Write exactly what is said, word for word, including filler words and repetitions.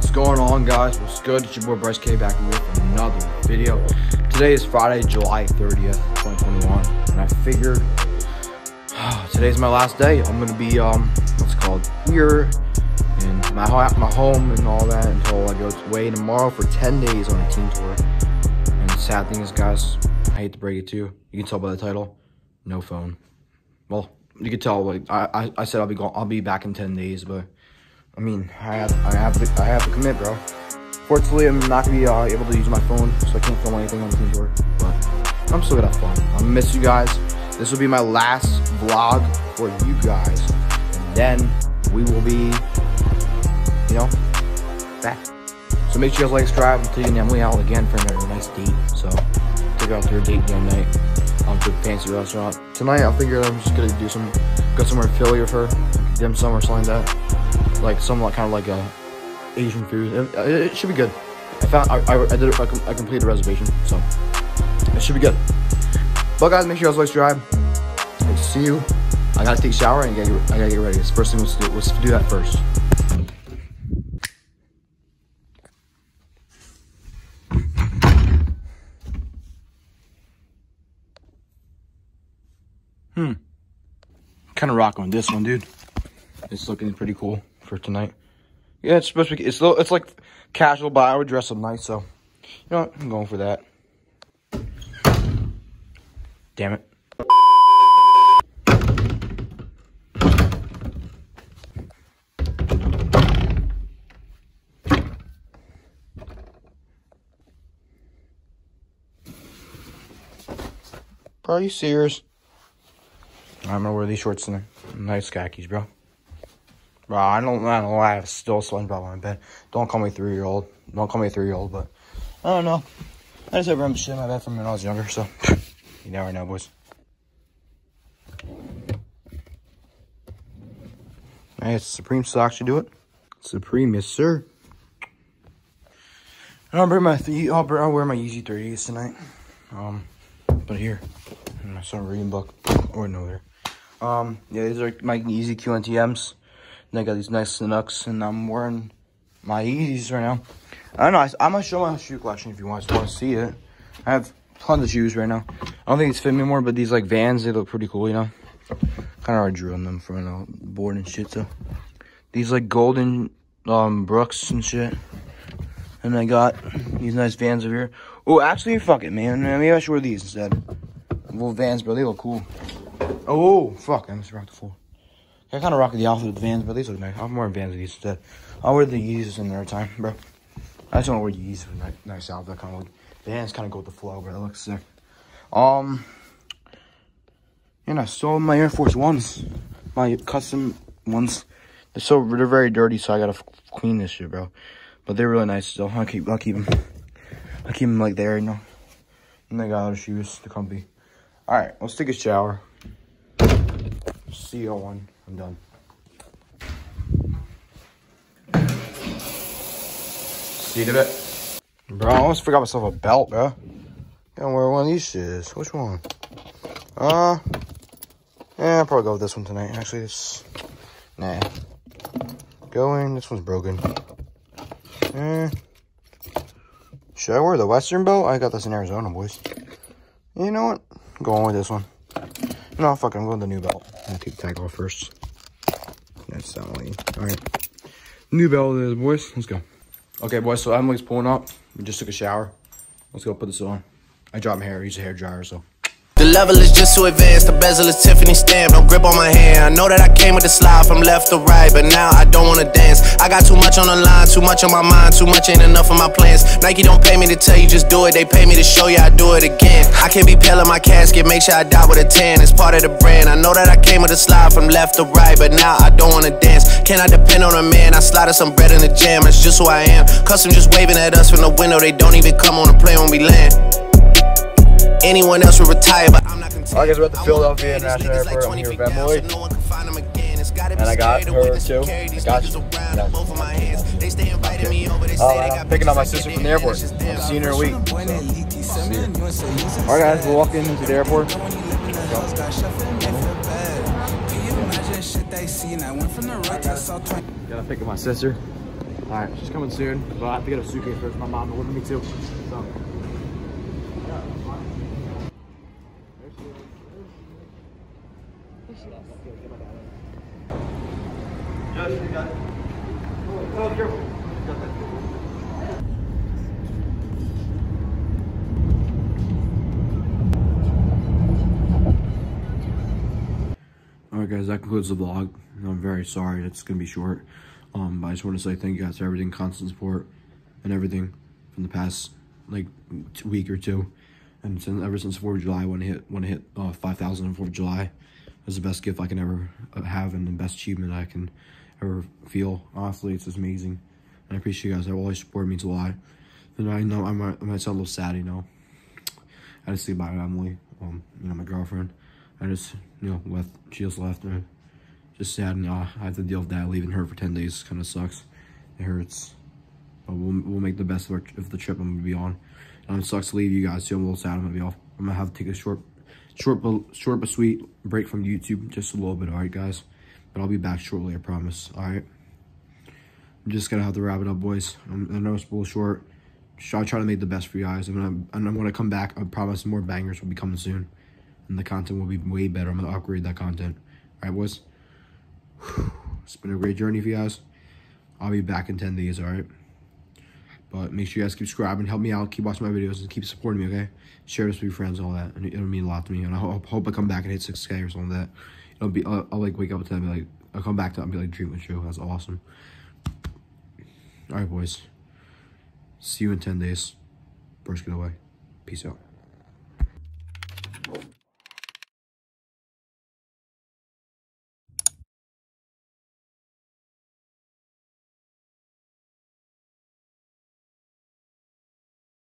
What's going on, guys? What's good? It's your boy Bryce K back with another video. Today is Friday, July thirtieth, twenty twenty-one, and I figured oh, today's my last day. I'm gonna be um, what's it called here in my my home and all that until I go away tomorrow for ten days on a team tour. And the sad thing is, guys, I hate to break it to you. You can tell by the title, no phone. Well, you can tell. Like I, I, I said, I'll be going. I'll be back in ten days, but. I mean, I have, I have to, I have to commit, bro. Fortunately, I'm not gonna be uh, able to use my phone, so I can't film anything on the team tour. But I'm still gonna have fun. I miss you guys. This will be my last vlog for you guys, and then we will be, you know, back. So make sure you guys like, subscribe. I'm taking Emily out again for a nice date. So take her out to her date the other night. Um, to a fancy restaurant tonight. I figured I'm just gonna do some, go somewhere in Philly with her, dim sum or something like that. Like some like kind of like a Asian food. It, it should be good. I found I, I, I did I, I completed a reservation, so it should be good. But guys, make sure you guys like, subscribe. I'll see you. I gotta take a shower and get I gotta get ready. It's the first thing let's do. Let's do that first. Hmm. Kind of rocking with this one, dude. It's looking pretty cool for tonight. Yeah, it's supposed to be, it's, it's like casual, but I would dress up nice, so, you know what, I'm going for that. Damn it. Bro, are you serious? I'm gonna wear these shorts and nice khakis, bro. Bro, I don't, I don't know why I have still SpongeBob on my bed. Don't call me three-year-old. Don't call me three-year-old, but I don't know. I just have random shit in my bed from when I was younger, so you never know, boys. Hey, it's Supreme socks. You do it? Supreme, yes, sir. I'll wear my I'll, I'll wear my Yeezy thirties tonight. Um, but here, in my summer reading book, or no, there. Um, yeah, these are my Yeezy Q N T Ms. And I got these nice Canucks, and I'm wearing my Yeezys right now. I don't know. I, I'm gonna show my shoe collection if you want, want to see it. I have tons of shoes right now. I don't think it's fit me anymore, but these like Vans, they look pretty cool, you know. Kind of already drew on them from you know, board and shit. So these like golden um Brooks and shit. And I got these nice Vans over here. Oh, actually, fuck it, man. Maybe I should wear these instead. Little Vans, bro. They look cool. Oh, fuck. I must rock the floor. I kind of rock the outfit with the Vans, but these look nice. I'm wearing Vans with these instead. I'll wear the Yeezys in there time, bro. I just want to wear Yeezys with a nice outfit. Kind of like Vans kind of go with the flow, bro. That looks sick. Um, and I stole my Air Force Ones, my custom ones. They're so they're very dirty, so I gotta clean this shit, bro. But they're really nice still. I'll keep I'll keep them. I keep them like there, you know. And I got other shoes, the comfy. All right, let's take a shower. See you on. I'm done. See you in a bit. Bro, I almost forgot myself a belt, bro. Gotta wear one of these shits. Which one? Uh, yeah, I'll probably go with this one tonight. Actually, it's, nah. Going, this one's broken. Eh. Should I wear the Western belt? I got this in Arizona, boys. You know what? I'm going with this one. No, fuck it, I'm going with the new belt. I'm gonna take the tag off first. That's not only. Alright. New belt it is, boys. Let's go. Okay, boys, so Emily's pulling up. We just took a shower. Let's go put this on. I dropped my hair. I use a hair dryer, so. The level is just too advanced, the bezel is Tiffany stamp, no grip on my hand. I know that I came with the slide from left to right, but now I don't wanna dance. I got too much on the line, too much on my mind, too much ain't enough of my plans. Nike don't pay me to tell you just do it, they pay me to show you I do it again. I can't be pale in my casket, make sure I die with a tan, it's part of the brand. I know that I came with a slide from left to right, but now I don't wanna dance. Can I depend on a man? I slided some bread in the jam, that's just who I am. Custom just waving at us from the window, they don't even come on the plane when we land. Anyone else would retire, but I'm not content. Alright guys, we're at the Philadelphia International Airport. I'm here with Emily. And I got her too. I got you. No. Uh, I'm picking up my sister from the airport. I'm seeing her in a week. So. Alright guys, we're walking into the airport. Gotta pick up my sister. All right, she's coming soon, but I have to get a suitcase first. My mom will live with me too. So. Josh, you got it. Oh, careful. You got that. Alright guys, that concludes the vlog. I'm very sorry it's gonna be short. Um, but I just want to say thank you guys for everything, constant support and everything from the past like week or two. And since, ever since fourth of July, when I hit when I hit uh, five thousand on fourth of July, it was the best gift I can ever have and the best achievement I can ever feel. Honestly, it's just amazing. And I appreciate you guys. That always support means a lot. And I know I might, I might sound a little sad, you know. I just say bye to Emily, um, you know, my girlfriend. I just, you know, left, she just left, and just sad, and uh, I have to deal with that, leaving her for ten days, kind of sucks. It hurts, but we'll, we'll make the best of, our, of the trip I'm gonna be on. And it sucks to leave you guys too. I'm a little sad. I'm gonna be off. I'm gonna have to take a short, short, but short but sweet break from YouTube, just a little bit. All right, guys, but I'll be back shortly. I promise. All right. I'm just gonna have to wrap it up, boys. I'm, I know it's a little short. I'll try to make the best for you guys. And I'm, and I'm gonna come back. I promise more bangers will be coming soon, and the content will be way better. I'm gonna upgrade that content. All right, boys. It's been a great journey for you guys. I'll be back in ten days, all right? But make sure you guys keep subscribing, help me out, keep watching my videos, and keep supporting me, okay? Share this with your friends, all that, and it'll mean a lot to me. And I hope, hope I come back and hit six K or something like that. It'll be, I'll, I'll like wake up to that and be like, I'll come back to it and be like, dream with you. That's awesome. All right, boys. See you in ten days. Bryce, get away. Peace out.